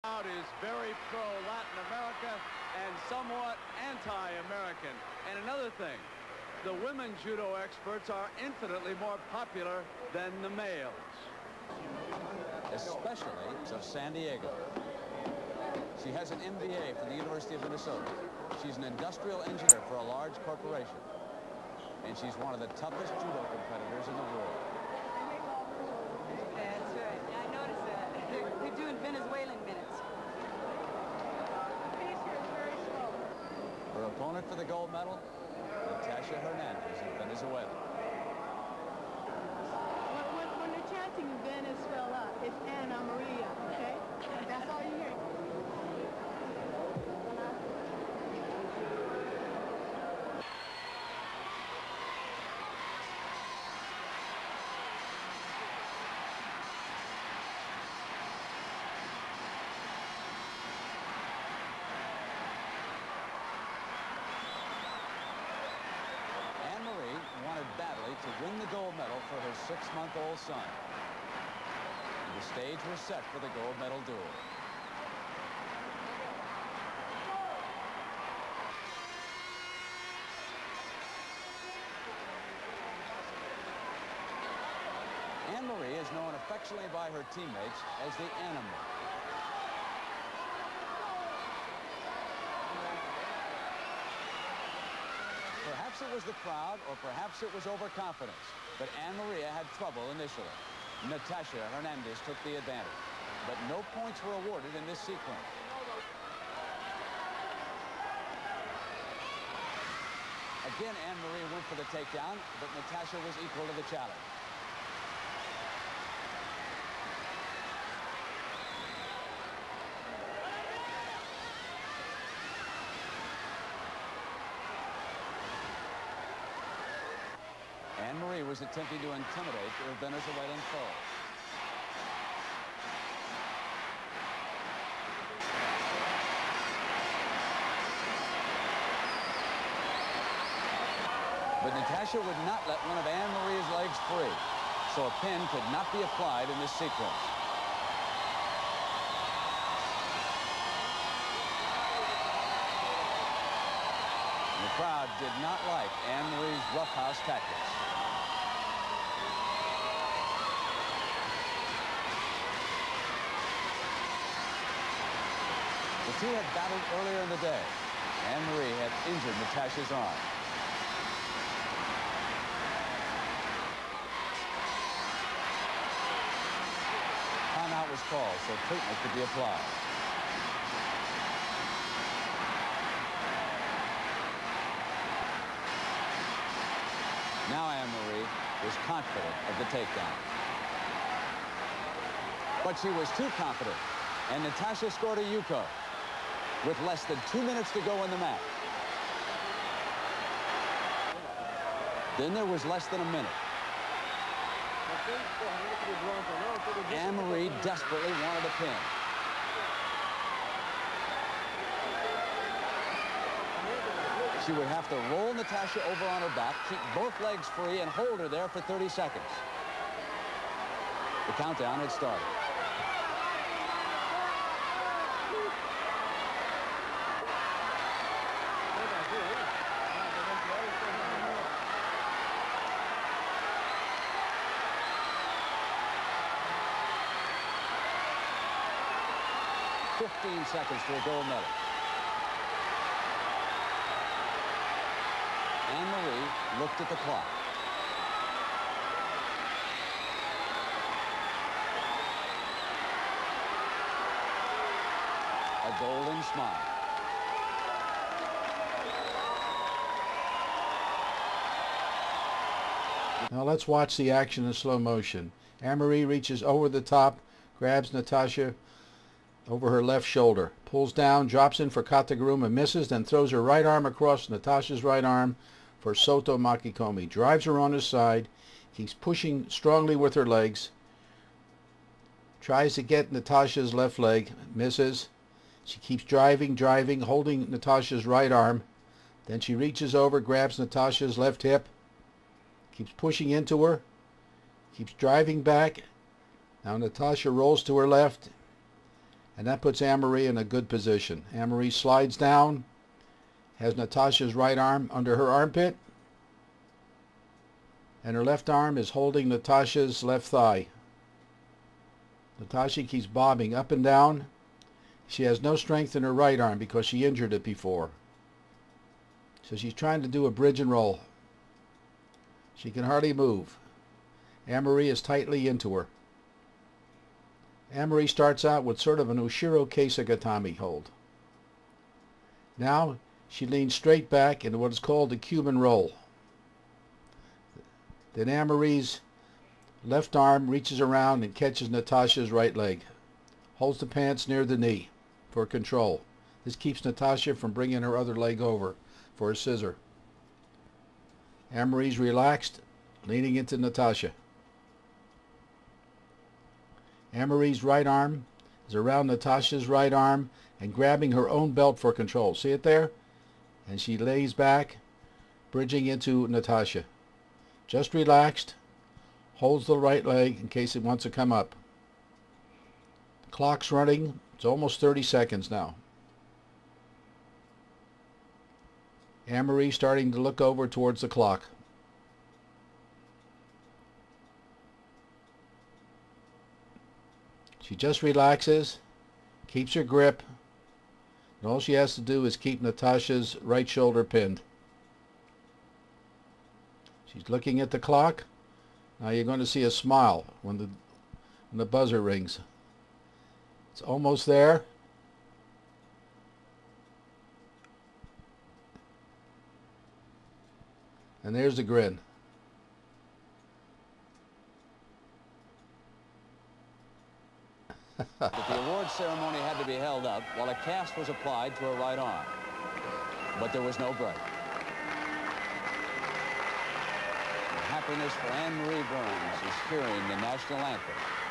crowd is very pro-Latin America and somewhat anti-American. And another thing, the women judo experts are infinitely more popular than the males. Especially of San Diego. She has an MBA from the University of Minnesota. She's an industrial engineer for a large corporation. And she's one of the toughest judo competitors in the world. That's right. Yeah, I noticed that. They're doing Venezuelan minutes. Her opponent for the gold medal, Natasha Hernandez of Venezuela. When they're chanting Venezuela, it's AnnMaria, okay? That's all you hear. Wanted badly to win the gold medal for her 6-month-old son. And the stage was set for the gold medal duel. AnnMaria is known affectionately by her teammates as the Animal. Perhaps it was the crowd, or perhaps it was overconfidence, but AnnMaria had trouble initially. Natasha Hernandez took the advantage, but no points were awarded in this sequence. Again, AnnMaria went for the takedown, but Natasha was equal to the challenge. AnnMaria was attempting to intimidate her Venezuelan foe. But Natasha would not let one of AnnMaria's legs free, so a pin could not be applied in this sequence. The crowd did not like AnnMaria's roughhouse tactics. The two had battled earlier in the day. AnnMaria had injured Natasha's arm. Timeout was called so treatment could be applied. Now AnnMaria was confident of the takedown. But she was too confident, and Natasha scored a Yuko with less than 2 minutes to go in the match. Then there was less than a minute. AnnMaria desperately wanted a pin. She would have to roll Natasha over on her back, keep both legs free, and hold her there for 30 seconds. The countdown had started. "15 seconds to a gold medal." AnnMaria looked at the clock. A golden smile. Now let's watch the action in slow motion. AnnMaria reaches over the top, grabs Natasha over her left shoulder, pulls down, drops in for Kataguruma, misses, then throws her right arm across Natasha's right arm for Soto Makikomi. Drives her on his side, keeps pushing strongly with her legs, tries to get Natasha's left leg, misses. She keeps driving, holding Natasha's right arm. Then she reaches over, grabs Natasha's left hip, keeps pushing into her, keeps driving back. Now Natasha rolls to her left, And that puts AnnMaria in a good position. AnnMaria slides down, has Natasha's right arm under her armpit, and her left arm is holding Natasha's left thigh. Natasha keeps bobbing up and down. She has no strength in her right arm because she injured it before. So she's trying to do a bridge and roll. She can hardly move. AnnMaria is tightly into her. AnnMaria starts out with sort of an Ushiro Keisagatami hold. Now she leans straight back into what is called the Cuban roll. Then AnnMaria's left arm reaches around and catches Natasha's right leg. Holds the pants near the knee for control. This keeps Natasha from bringing her other leg over for a scissor. AnnMaria's relaxed, leaning into Natasha. AnnMaria's right arm is around Natasha's right arm and grabbing her own belt for control. See it there? And she lays back, bridging into Natasha. Just relaxed, holds the right leg in case it wants to come up. The clock's running. It's almost 30 seconds now. AnnMaria starting to look over towards the clock. She just relaxes, keeps her grip, and all she has to do is keep Natasha's right shoulder pinned. She's looking at the clock. Now you're going to see a smile when the buzzer rings. It's almost there. And there's the grin. But the award ceremony had to be held up while a cast was applied to her right arm. But there was no break. And happiness for AnnMaria Burns is hearing the national anthem.